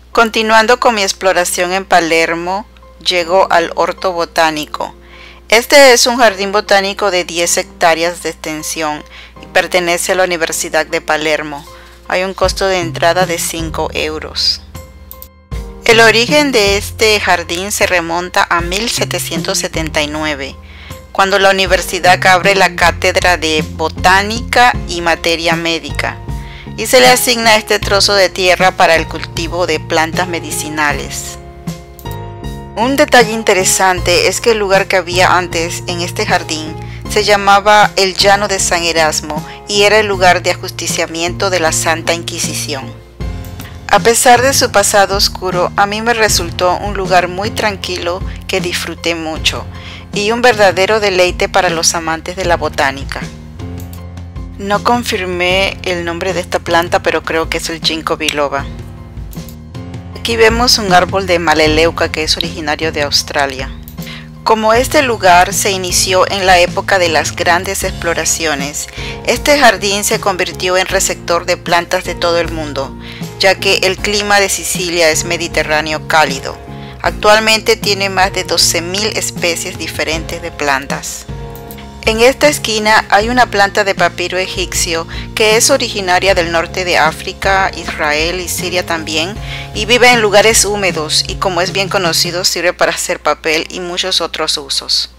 Continuando con mi exploración en Palermo, llego al Orto Botánico. Este es un jardín botánico de 10 hectáreas de extensión y pertenece a la Universidad de Palermo. Hay un costo de entrada de 5 euros. El origen de este jardín se remonta a 1779, cuando la universidad abre la cátedra de Botánica y Materia Médica, y se le asigna este trozo de tierra para el cultivo de plantas medicinales. Un detalle interesante es que el lugar que había antes en este jardín se llamaba el Llano de San Erasmo y era el lugar de ajusticiamiento de la Santa Inquisición. A pesar de su pasado oscuro, a mí me resultó un lugar muy tranquilo que disfruté mucho y un verdadero deleite para los amantes de la botánica. No confirmé el nombre de esta planta, pero creo que es el Ginkgo biloba. Aquí vemos un árbol de Melaleuca que es originario de Australia. Como este lugar se inició en la época de las grandes exploraciones, este jardín se convirtió en receptor de plantas de todo el mundo, ya que el clima de Sicilia es mediterráneo cálido. Actualmente tiene más de 12.000 especies diferentes de plantas. En esta esquina hay una planta de papiro egipcio que es originaria del norte de África, Israel y Siria también, y vive en lugares húmedos y, como es bien conocido, sirve para hacer papel y muchos otros usos.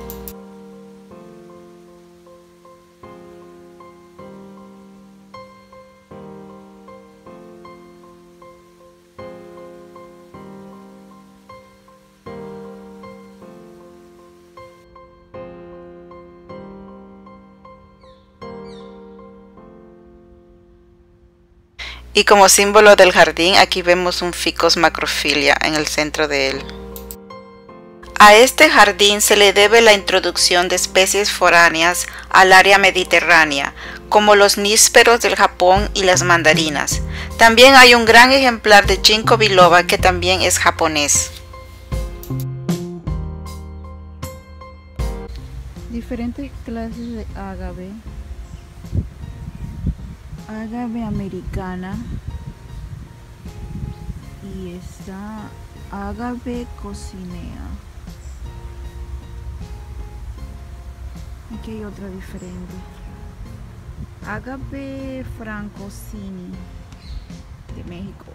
Y como símbolo del jardín, aquí vemos un Ficus macrophylla en el centro de él. A este jardín se le debe la introducción de especies foráneas al área mediterránea, como los nísperos del Japón y las mandarinas. También hay un gran ejemplar de Ginkgo biloba que también es japonés. Diferentes clases de ágave. Ágave americana y está ágave coccinea. Aquí hay otra diferente. Ágave francosini de México.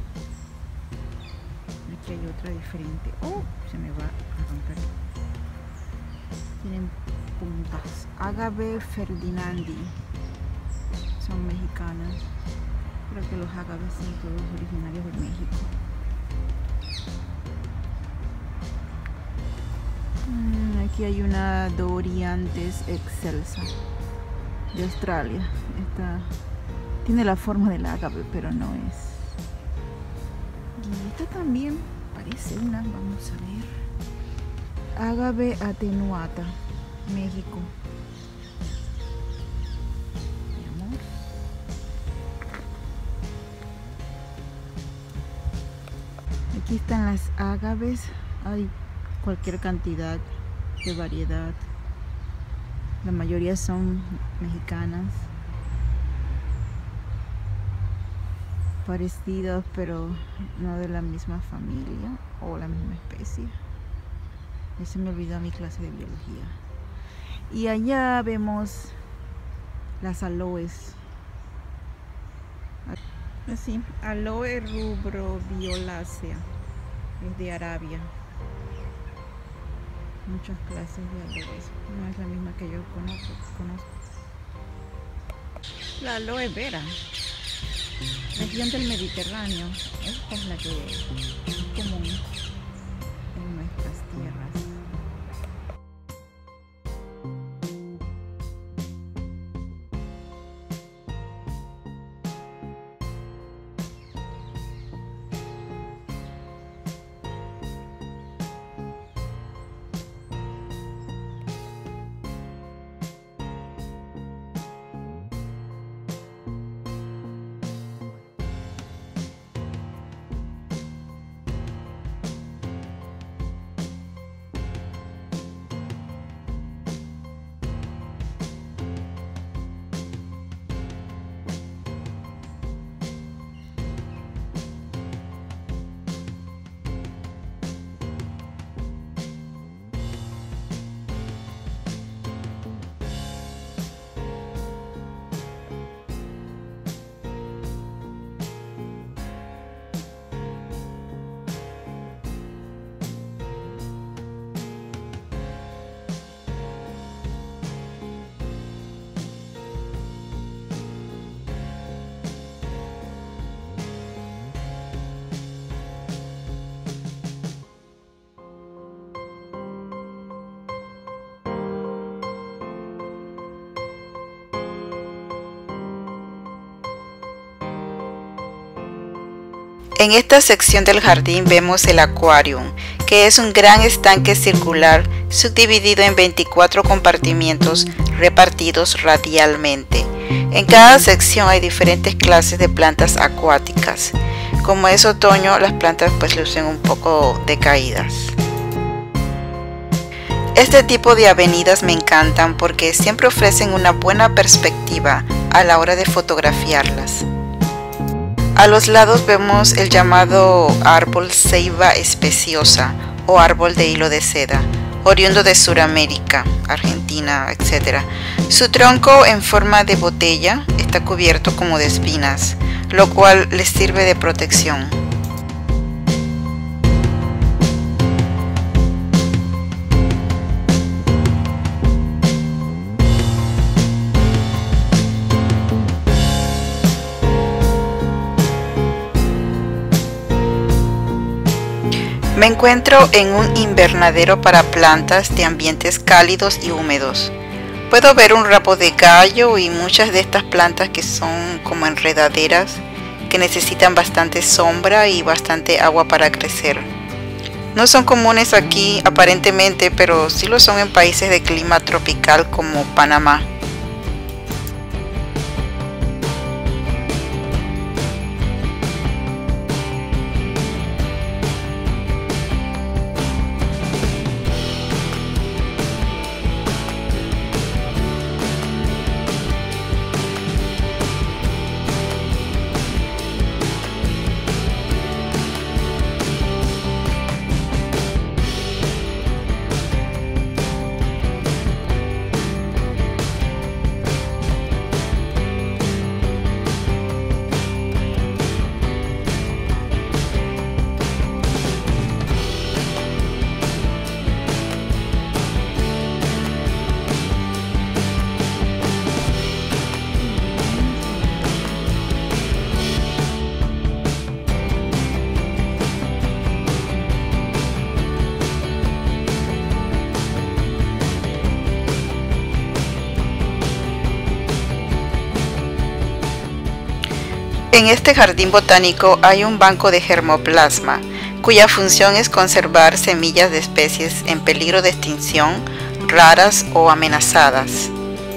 Aquí hay otra diferente. Oh, se me va a romper. Tienen puntas. Ágave ferdinandi. Son mexicanas. Creo que los agaves son todos originarios de México. Aquí hay una Doriantes excelsa de Australia. Esta tiene la forma del ágave, pero no es. Y esta también parece una, vamos a ver. Ágave atenuata, México. Aquí están las ágaves, hay cualquier cantidad de variedad, la mayoría son mexicanas, parecidas pero no de la misma familia o la misma especie. Ya se me olvidó mi clase de biología. Y allá vemos las aloes. Así, aloe rubroviolacea, es de Arabia. Muchas clases de aloes, no es la misma que yo conozco. La aloe vera, región del Mediterráneo, esta es la que es común en nuestras tierras. En esta sección del jardín vemos el acuarium, que es un gran estanque circular subdividido en 24 compartimientos repartidos radialmente. En cada sección hay diferentes clases de plantas acuáticas. Como es otoño, las plantas pues lucen un poco decaídas. Este tipo de avenidas me encantan porque siempre ofrecen una buena perspectiva a la hora de fotografiarlas. A los lados vemos el llamado árbol ceiba especiosa o árbol de hilo de seda, oriundo de Sudamérica, Argentina, etc. Su tronco en forma de botella está cubierto como de espinas, lo cual les sirve de protección. Me encuentro en un invernadero para plantas de ambientes cálidos y húmedos. Puedo ver un rabo de gallo y muchas de estas plantas que son como enredaderas que necesitan bastante sombra y bastante agua para crecer. No son comunes aquí aparentemente, pero sí lo son en países de clima tropical como Panamá. En este jardín botánico hay un banco de germoplasma, cuya función es conservar semillas de especies en peligro de extinción, raras o amenazadas.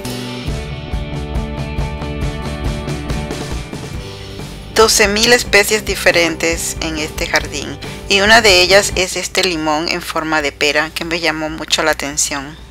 $12,000 especies diferentes en este jardín, y una de ellas es este limón en forma de pera que me llamó mucho la atención.